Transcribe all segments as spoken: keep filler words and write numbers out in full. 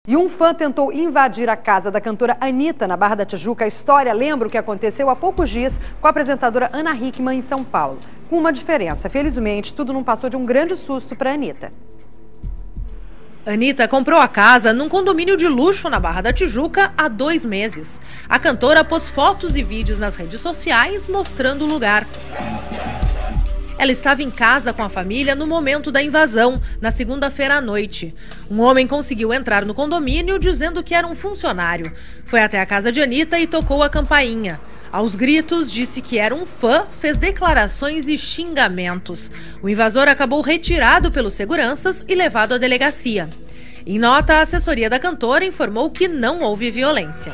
E um fã tentou invadir a casa da cantora Anitta, na Barra da Tijuca. A história lembra o que aconteceu há poucos dias com a apresentadora Ana Hickman, em São Paulo. Com uma diferença, felizmente, tudo não passou de um grande susto para Anitta. Anitta comprou a casa num condomínio de luxo na Barra da Tijuca há dois meses. A cantora pôs fotos e vídeos nas redes sociais mostrando o lugar. Ela estava em casa com a família no momento da invasão, na segunda-feira à noite. Um homem conseguiu entrar no condomínio dizendo que era um funcionário. Foi até a casa de Anitta e tocou a campainha. Aos gritos, disse que era um fã, fez declarações e xingamentos. O invasor acabou retirado pelos seguranças e levado à delegacia. Em nota, a assessoria da cantora informou que não houve violência.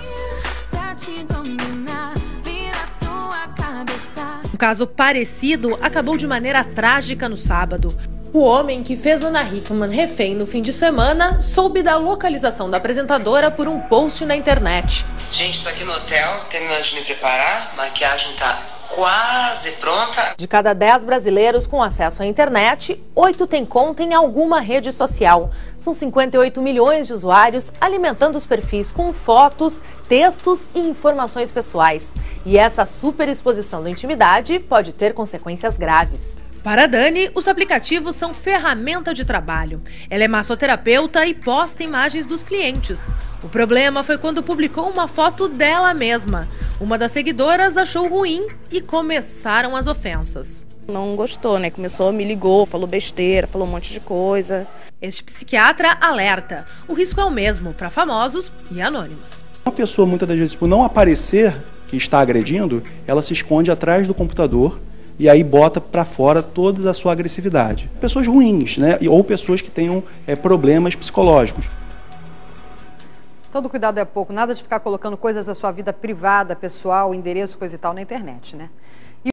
Um caso parecido acabou de maneira trágica no sábado. O homem que fez Ana Hickman refém no fim de semana soube da localização da apresentadora por um post na internet. Gente, tô aqui no hotel, terminando de me preparar, maquiagem tá quase pronta. De cada dez brasileiros com acesso à internet, oito têm conta em alguma rede social. São cinquenta e oito milhões de usuários alimentando os perfis com fotos, textos e informações pessoais. E essa superexposição da intimidade pode ter consequências graves. Para a Dani, os aplicativos são ferramenta de trabalho. Ela é massoterapeuta e posta imagens dos clientes. O problema foi quando publicou uma foto dela mesma. Uma das seguidoras achou ruim e começaram as ofensas. Não gostou, né? Começou, me ligou, falou besteira, falou um monte de coisa. Este psiquiatra alerta. O risco é o mesmo para famosos e anônimos. Uma pessoa, muitas das vezes, por não aparecer que está agredindo, ela se esconde atrás do computador e aí bota para fora toda a sua agressividade. Pessoas ruins, né? Ou pessoas que tenham é, problemas psicológicos. Todo cuidado é pouco, nada de ficar colocando coisas da sua vida privada, pessoal, endereço, coisa e tal na internet, né?